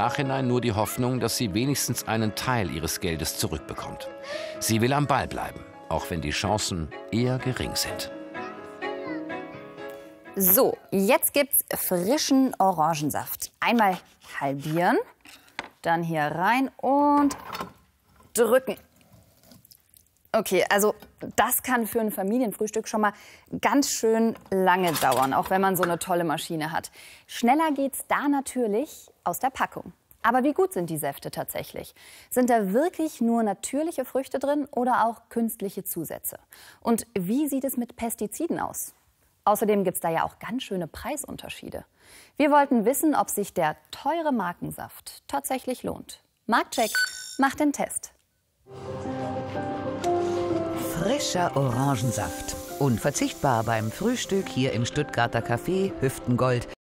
Nachhinein nur die Hoffnung, dass sie wenigstens einen Teil ihres Geldes zurückbekommt. Sie will am Ball bleiben, auch wenn die Chancen eher gering sind. So, jetzt gibt's frischen Orangensaft. Einmal halbieren, dann hier rein und drücken. Okay, also das kann für ein Familienfrühstück schon mal ganz schön lange dauern, auch wenn man so eine tolle Maschine hat. Schneller geht's da natürlich aus der Packung. Aber wie gut sind die Säfte tatsächlich? Sind da wirklich nur natürliche Früchte drin oder auch künstliche Zusätze? Und wie sieht es mit Pestiziden aus? Außerdem gibt's da ja auch ganz schöne Preisunterschiede. Wir wollten wissen, ob sich der teure Markensaft tatsächlich lohnt. Marktcheck macht den Test. Frischer Orangensaft. Unverzichtbar beim Frühstück hier im Stuttgarter Café Hüftengold.